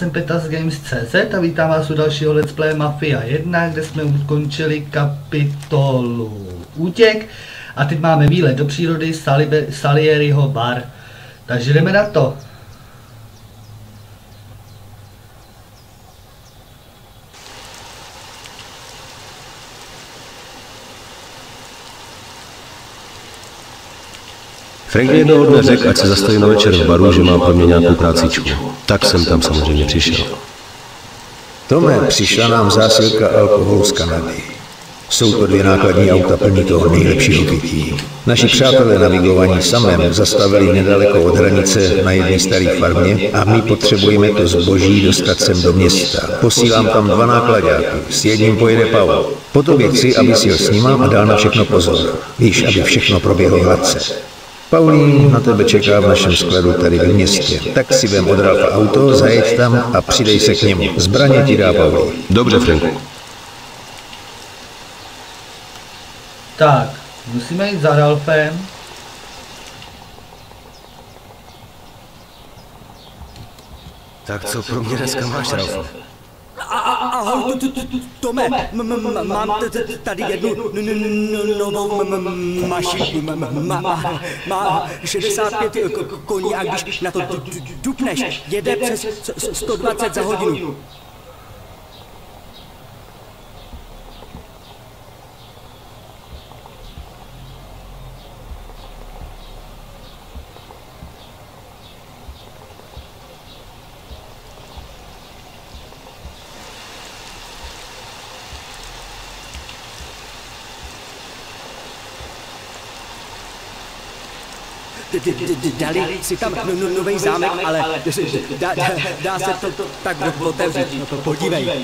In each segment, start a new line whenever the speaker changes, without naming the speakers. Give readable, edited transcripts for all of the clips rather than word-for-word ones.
jsem Petas Games.cz a vítám vás u dalšího Let's Play Mafia 1, kde jsme ukončili kapitolu Útěk a teď máme výlet do přírody Salieriho bar. Takže jdeme na to.
Frank mi jednoho dne řekl, ať se zastavím na večer v baru, že mám pro mě nějakou prácičku. Tak jsem tam samozřejmě přišel.
Tome, přišla nám zásilka alkoholu z Kanady. Jsou to 2 nákladní auta plní toho nejlepšího pití. Naši přátelé navigovaní samém zastavili nedaleko od hranice na jedné staré farmě a my potřebujeme to zboží dostat sem do města. Posílám tam 2 nákladáky, s jedním pojede Paul. Po tobě chci, aby si jel s nima a dal na všechno pozor. Víš, aby všechno proběhlo hladce. Paulín na tebe čeká v našem skladu tady ve městě. Tak si vem od Ralfa auto, zajeď tam a přidej se k němu. Zbraně ti dá Paulín.
Dobře, Franku.
Tak, musíme jít za Ralfem.
Tak co pro mě dneska máš, Ralfe?
Ahoj, Tome, mám tady jednu novou mašinu, má 65 koní a když na to dupneš, jede přes 120 za hodinu. Dali si tam nový zámek, ale dá se to tak otevřít. Podívej.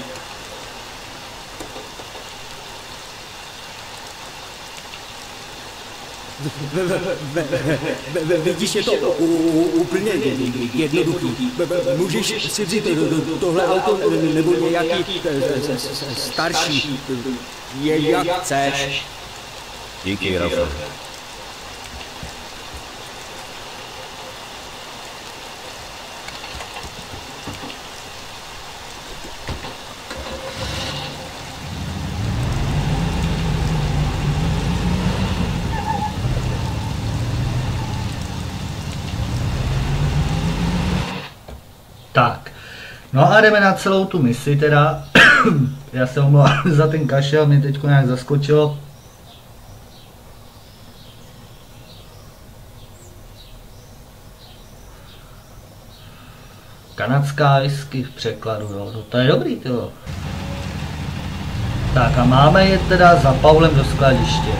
Vidíš, je to úplně jednoduchý. Můžeš si vzít tohle auto nebo nějaký starší, jak chceš.
Díky, Ralfe.
Tak, no a jdeme na celou tu misi teda. Já se omlouvám za ten kašel, mě teď nějak zaskočilo. Kanadská whisky v překladu, jo, no to je dobrý, tyjo. Tak a máme je teda za Paulem do skladiště.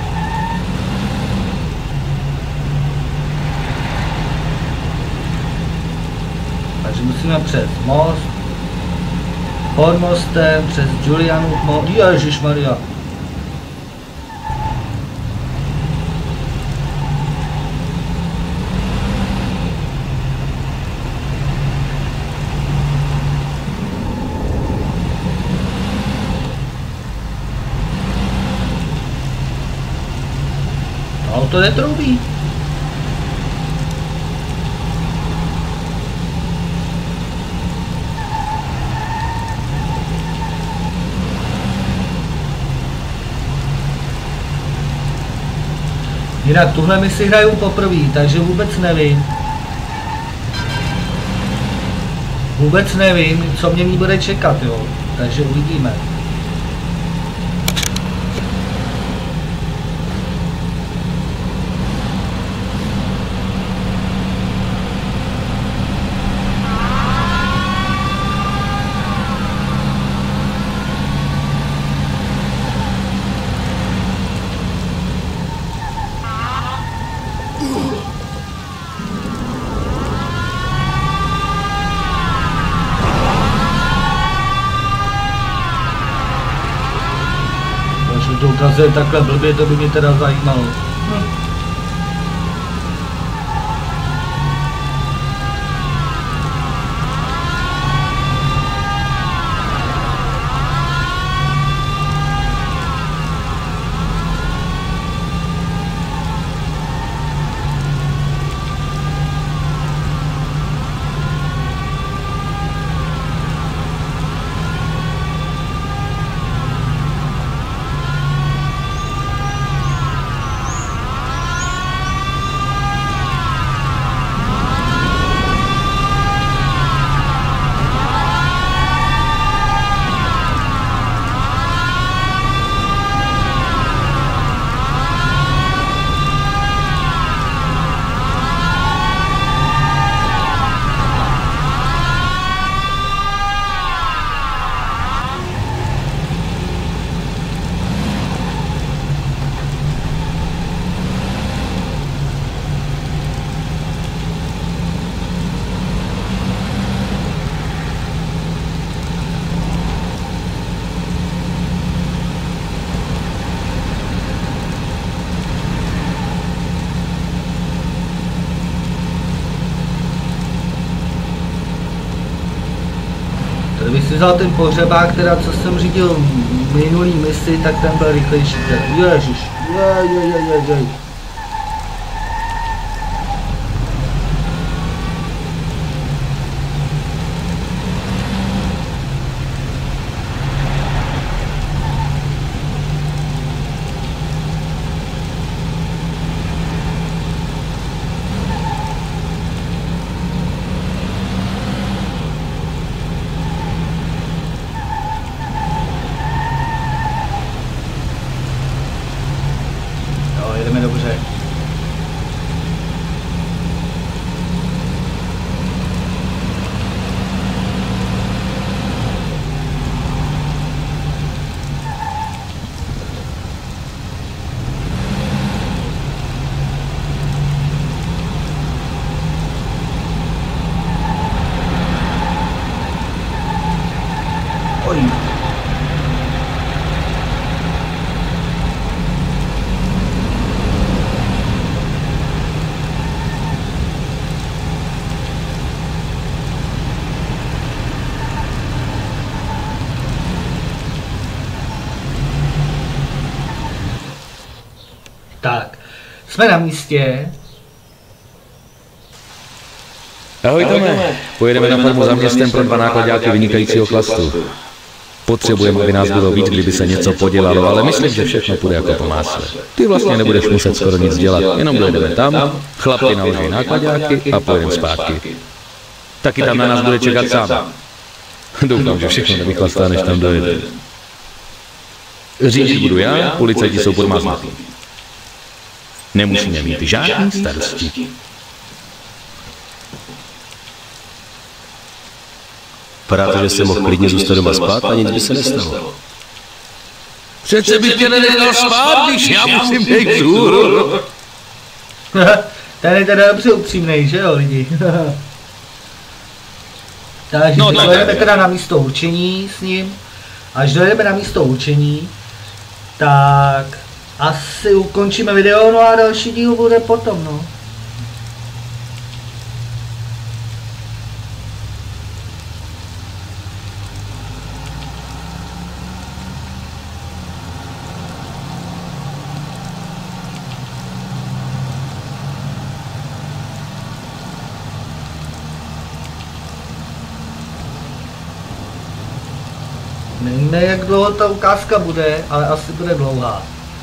Takže musíme přes most, pod mostem, přes Julianův most, ježišmarja. To auto netroubí. Jinak tuhle misi hraju poprvé, takže vůbec nevím. Vůbec nevím, co mě bude čekat, jo. Takže uvidíme. To ukazuje takhle blbě, to by mě teda zajímalo. vzal ten pohřebák, teda co jsem řídil minulý misi, tak ten byl rychlejší. Ježiš, jej. Jedeme dobře. Oj. Tak, jsme na místě.
Ahoj Tome, pojedeme na farmu za městem pro 2 nákladáky vynikajícího chlastu. Potřebujeme, aby nás bylo víc, kdyby se něco podělalo, ale myslím, že všechno půjde jako po másle. Ty vlastně nebudeš muset skoro nic dělat, jenom dojedeme tam, chlapy naloží nákladáky a pojedeme zpátky. Taky tam na nás bude čekat sám. Doufám, že všechno nevychlastá, než tam dojede. Řídit budu já, policajti jsou podmáznutí. Nemusíme mít žádný starosti.
Vypadá to, že jsem mohl klidně zůstat doma spát a nic by se nestalo.
Přece bych tě nenechal spát, když já musím být vzhůru.
Ten je teda dobře upřímnej, že jo lidi? Takže dojedeme teda na místo určení s ním. Až dojedeme na místo určení, tak asi ukončíme video, no a další díl bude potom, no. Nevíme, jak dlouho ta ukázka bude, ale asi bude dlouhá.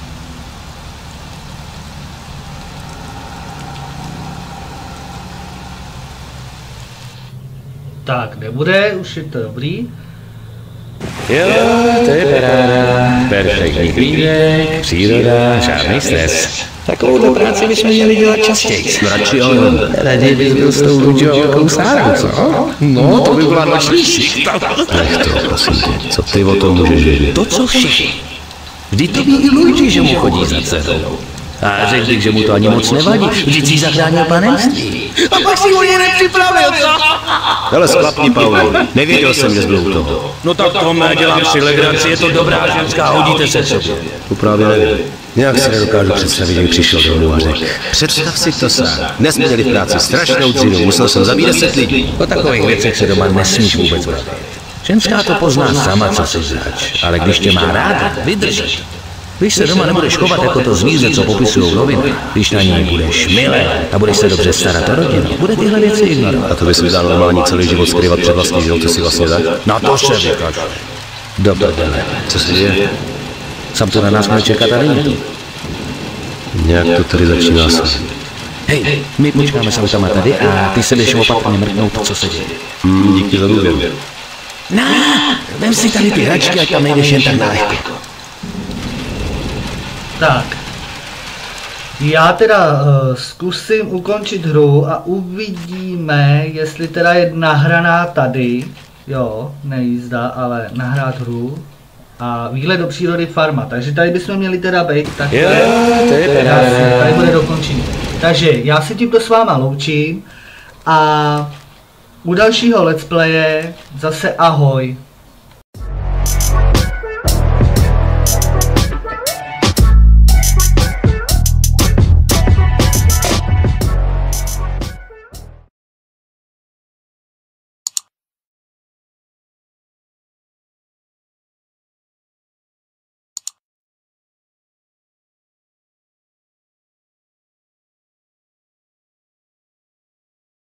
Tak, nebude, už je to dobrý.
Jo, to je paráda. Perfektní klínek, příroda, žádný stres. Takovouhle práci bychom měli dělat častěji.
Radši ale
Raději bys byl s tou Luďou Sárou, co? No, to by byla noční šichta.
nech to, prosím tě. Co ty o tom můžeš vědět?
To co všichni. Vždyť to ví i Luigi, že mu chodí za dcerou. A řekl bych, že mu to ani moc nevadí. Vždyť si zachránil panenství. A pak si ho jen nepřipravil, co?
Ale sklapni, Pauli, nevěděl jsem, že jsi byl u toho.
No tak Tome, dělám si legraci, je to dobrá ženská, hodíte se sobě.
To právě nevím.
Nějak si nedokážu představit, že přišel domů a řekl.
Představ si to sám. Dnes měli v práci strašnou dřinu, musel jsem zabít 10 lidí.
O takových věcech se doma nesmíš vůbec bavit. Ženská to pozná sama, co si zač, ale když tě má ráda, vydrží. Když se doma nebudeš chovat jako to zvíře, co popisují noviny, když na něj budeš milé a budeš se dobře starat o rodinu, bude tyhle věci ignorovat.
A to by si dal normální celý život skrývat před vlastní ženou, ty si vlastně tak?
Na to se vykaž. Do prdele.
Co se děje?
Sam to na nás bude čekat a není to.
Nějak to tady začíná se.
Hej, my počkáme s autama tady a ty se jdeš opatrně mrknout, co se děje.
Díky za důvěru.
Vem si tady ty hračky, ať tam nejdeš jen tak nalehko.
Tak. Já teda zkusím ukončit hru a uvidíme, jestli teda je nahraná tady. Jo, nejízda, ale nahrát hru. A výhled do přírody farma. Takže tady bychom měli teda být. Tak tady bude dokončení. Takže já se tímto s váma loučím. A u dalšího let's playe zase ahoj.